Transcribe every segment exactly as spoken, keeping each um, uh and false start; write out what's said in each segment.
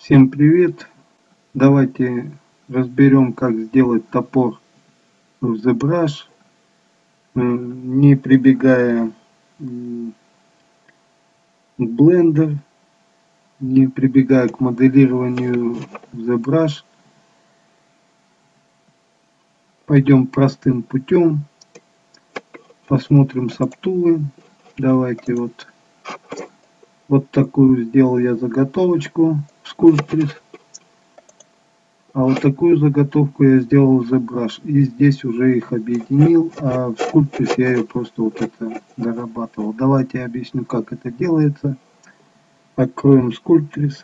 Всем привет! Давайте разберем, как сделать топор в ZBrush, не прибегая в Blender, не прибегая к моделированию в ZBrush. Пойдем простым путем, посмотрим сабтулы. Давайте вот, вот такую сделал я заготовочку в Sculptris. А вот такую заготовку я сделал в ZBrush. И здесь уже их объединил, а в Sculptris я ее просто вот это дорабатывал. Давайте я объясню, как это делается. Откроем Sculptris.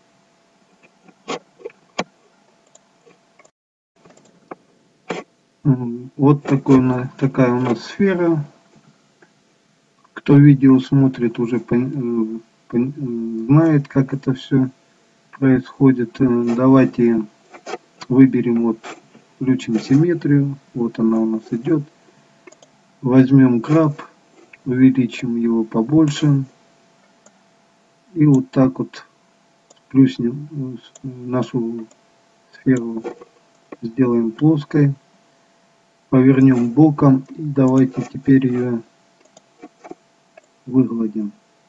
Вот такой, такая у нас сфера. Кто видео смотрит, уже пон, пон, знает, как это все происходит. Давайте выберем, вот, включим симметрию. Вот она у нас идет. Возьмем краб, увеличим его побольше. И вот так вот сплюснем нашу сферу, сделаем плоской. Повернем боком. И давайте теперь ее выгладим.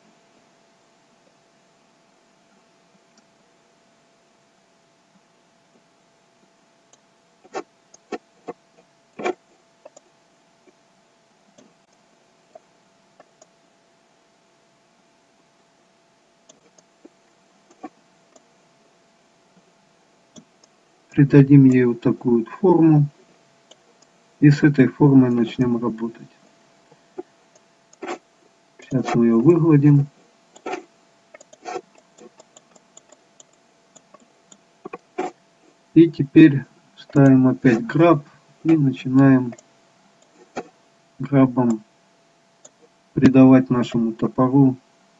Придадим ей вот такую вот форму. И с этой формой начнем работать. Сейчас мы ее выгладим. И теперь ставим опять граб и начинаем грабом придавать нашему топору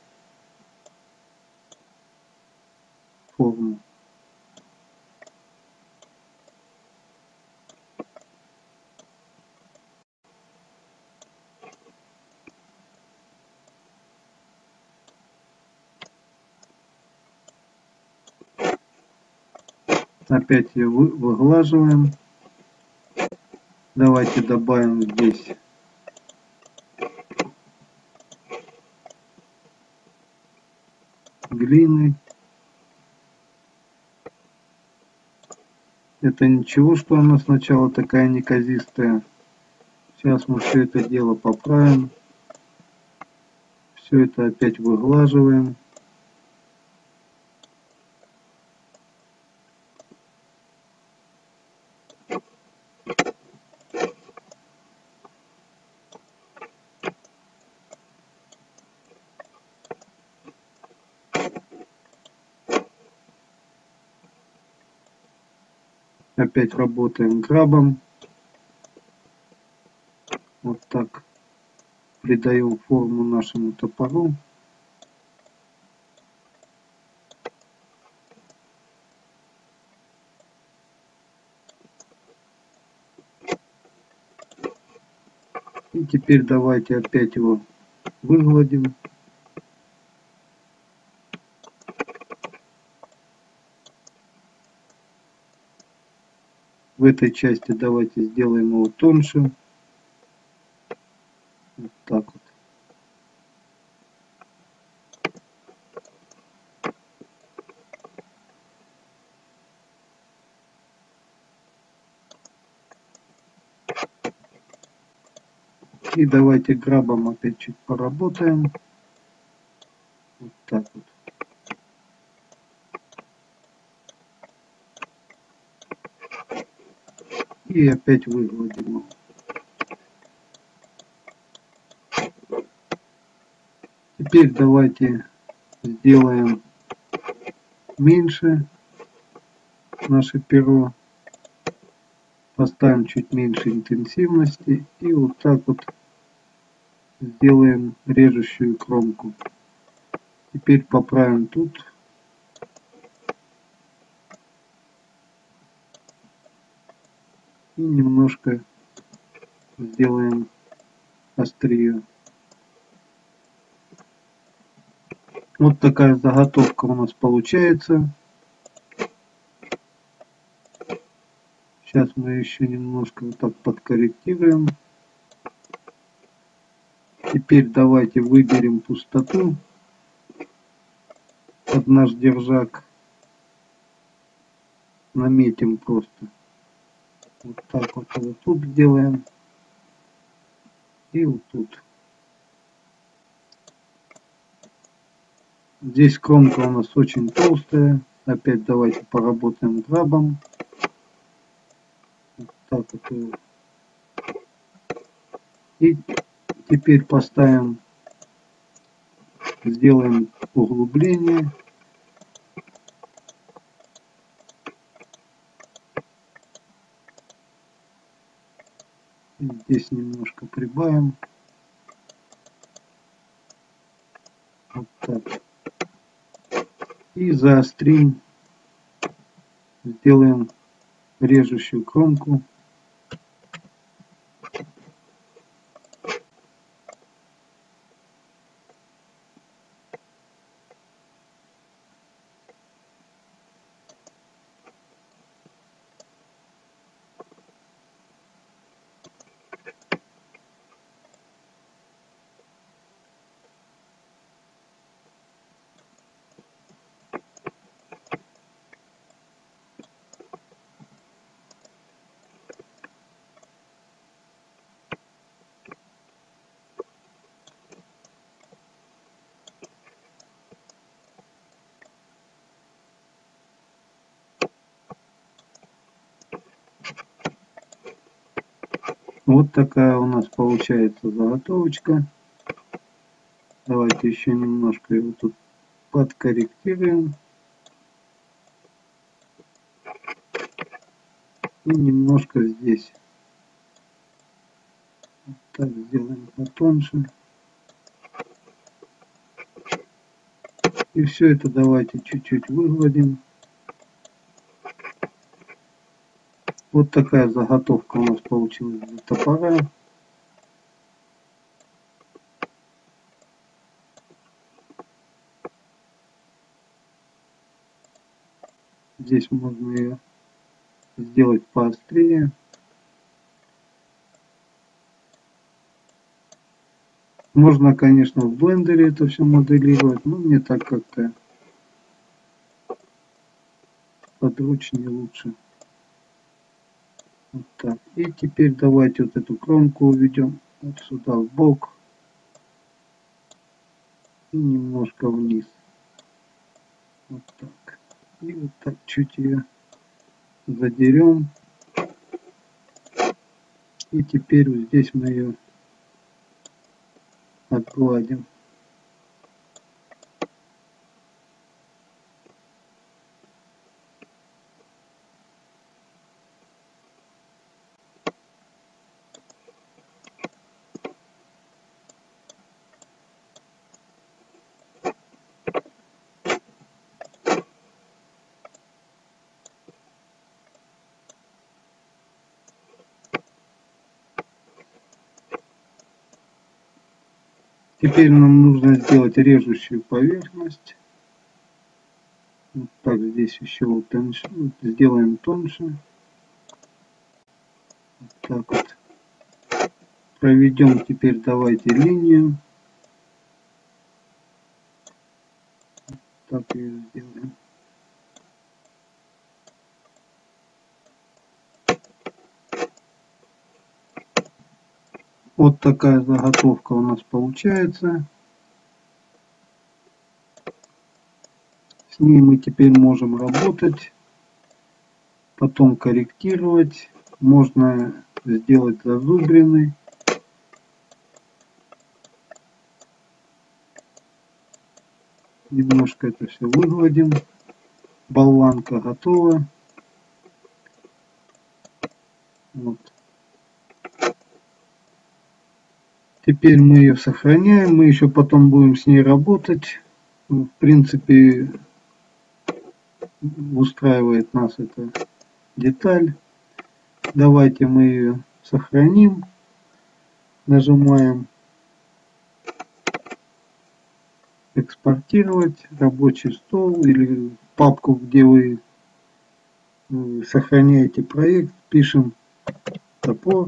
форму. Опять ее выглаживаем. Давайте добавим здесь глины. Это ничего, что она сначала такая неказистая. Сейчас мы все это дело поправим. Все это опять выглаживаем. Опять работаем грабом. Вот так. Придаем форму нашему топору. И теперь давайте опять его выгладим. В этой части давайте сделаем его тоньше. Вот так вот. И давайте грабом опять чуть поработаем. Вот так вот. И опять выгладим его. Теперь давайте сделаем меньше наше перо. Поставим чуть меньше интенсивности. И вот так вот сделаем режущую кромку. Теперь поправим тут. И немножко сделаем острие. Вот такая заготовка у нас получается. Сейчас мы еще немножко вот так подкорректируем. Теперь давайте выберем пустоту под наш держак. Наметим просто. Вот так вот, вот тут сделаем. И вот тут. Здесь кромка у нас очень толстая. Опять давайте поработаем грабом. Вот так вот. И теперь поставим, сделаем углубление. Здесь немножко прибавим. Вот так. И заострим. Сделаем режущую кромку. Вот такая у нас получается заготовочка. Давайте еще немножко его тут подкорректируем. И немножко здесь. Вот так сделаем потоньше. И все это давайте чуть-чуть выгладим. Вот такая заготовка у нас получилась для топора. Здесь можно ее сделать поострее. Можно, конечно, в блендере это все моделировать, но мне так как-то подручнее, лучше. Вот так. И теперь давайте вот эту кромку уведем вот сюда в бок и немножко вниз. Вот так. И вот так чуть ее задерем. И теперь вот здесь мы ее отгладим. Теперь нам нужно сделать режущую поверхность. Вот так, здесь еще вот тоньше, вот сделаем тоньше. Вот так вот. Проведем теперь давайте линию. Так ее сделаем. Вот такая заготовка у нас получается. С ней мы теперь можем работать, потом корректировать. Можно сделать зазубрины. Немножко это все выгладим. Болванка готова. Вот. Теперь мы ее сохраняем. Мы еще потом будем с ней работать. В принципе, устраивает нас эта деталь. Давайте мы ее сохраним. Нажимаем экспортировать, рабочий стол или папку, где вы сохраняете проект. пишем топор.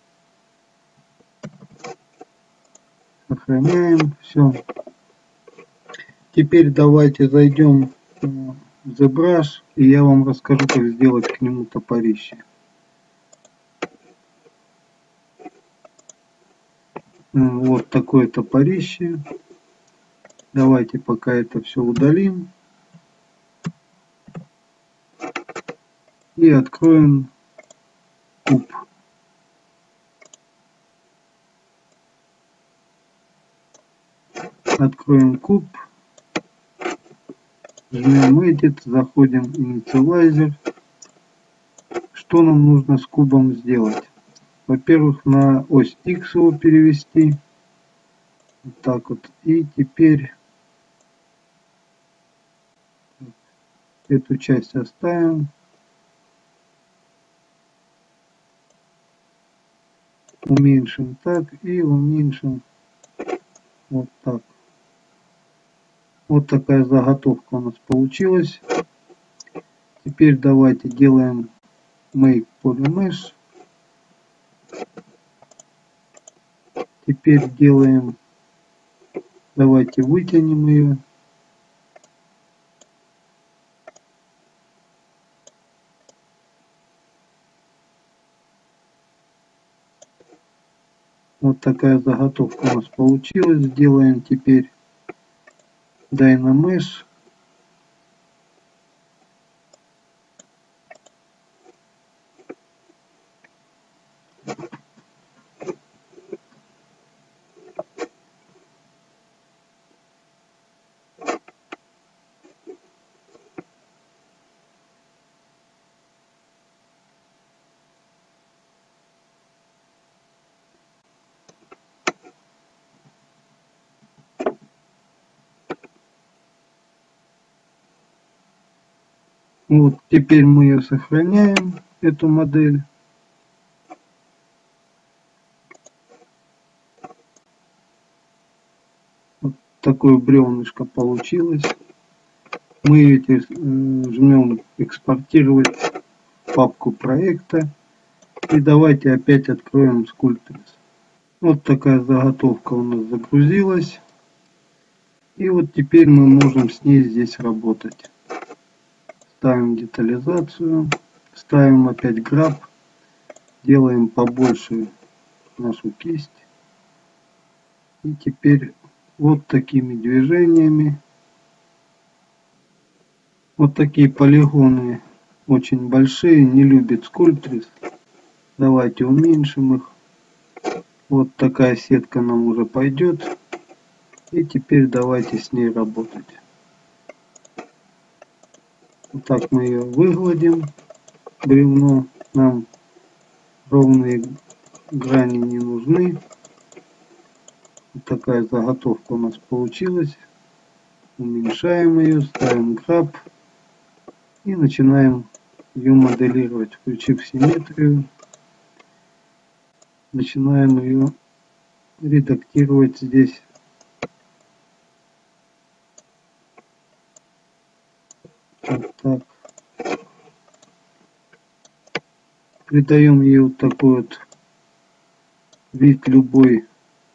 Сохраняем. Все. Теперь давайте зайдем в ZBrush, и я вам расскажу, как сделать к нему топорище. Вот такое топорище. Давайте пока это все удалим. И откроем куб. Откроем куб. Жмем Edit, заходим в Initializer. Что нам нужно с кубом сделать? Во-первых, на ось X его перевести. Вот так вот. И теперь эту часть оставим. Уменьшим так и уменьшим вот так. Вот такая заготовка у нас получилась. Теперь давайте делаем Make Polymesh. Теперь делаем, давайте вытянем ее. Вот такая заготовка у нас получилась. Сделаем теперь Dynamesh. Вот теперь мы ее сохраняем, эту модель. Вот такое бревнышко получилось. Мы эти жмем экспортировать в папку проекта. И давайте опять откроем Sculptris. Вот такая заготовка у нас загрузилась. И вот теперь мы можем с ней здесь работать. Ставим детализацию, ставим опять граб, делаем побольше нашу кисть. И теперь вот такими движениями, вот такие полигоны очень большие, не любит Sculptris. Давайте уменьшим их. Вот такая сетка нам уже пойдет. И теперь давайте с ней работать. Вот так мы ее выгладим. Бревно, нам ровные грани не нужны. Вот такая заготовка у нас получилась. Уменьшаем ее, ставим граб и начинаем ее моделировать. Включив симметрию, начинаем ее редактировать здесь. Вот так. Придаем ей вот такой вот вид любой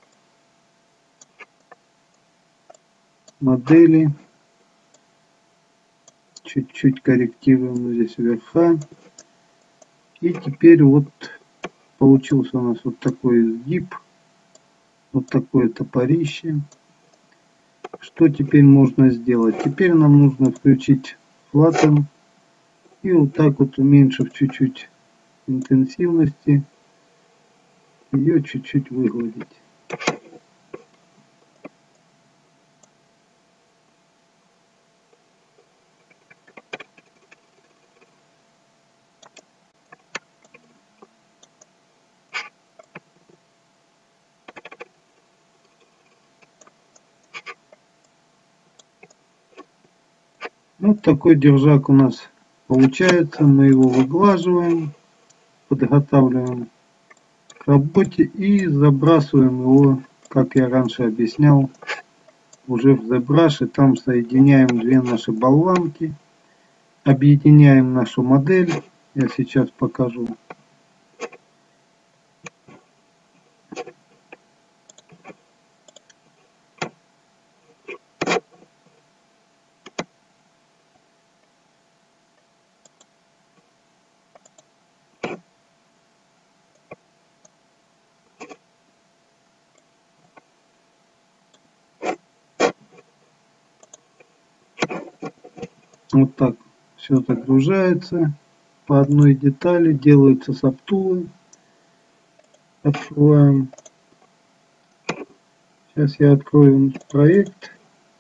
модели. Чуть-чуть корректируем здесь верха. И теперь вот получился у нас вот такой изгиб. Вот такое топорище. Что теперь можно сделать? Теперь нам нужно включить Flatten. И вот так вот, уменьшив чуть-чуть интенсивности, ее чуть-чуть выгладить. Вот такой держак у нас получается. Мы его выглаживаем, подготавливаем к работе и забрасываем его, как я раньше объяснял, уже в ZBrush. И там соединяем две наши болванки, объединяем нашу модель. Я сейчас покажу. Вот так все загружается по одной детали, делаются саптулы. Откроем. Сейчас я открою проект.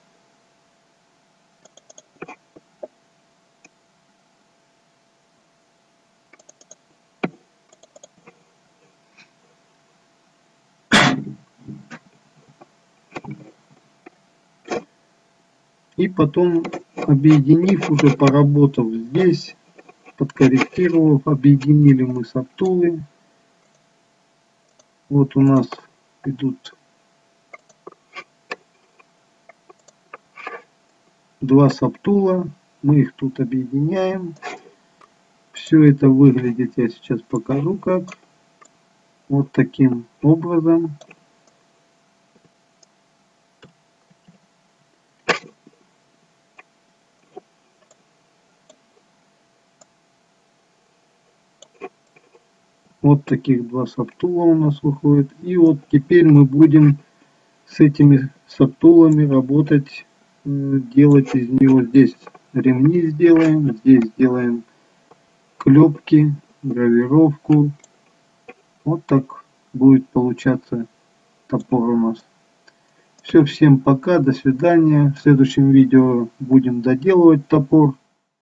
И потом, объединив, уже поработав здесь, подкорректировав, объединили мы саптулы. Вот у нас идут два саптула. Мы их тут объединяем. Все это выглядит, я сейчас покажу как. Вот таким образом. Вот таких два саптула у нас выходит. И вот теперь мы будем с этими саптулами работать, делать из него здесь ремни сделаем, здесь сделаем клепки, гравировку. Вот так будет получаться топор у нас. Все, всем пока, до свидания. В следующем видео будем доделывать топор.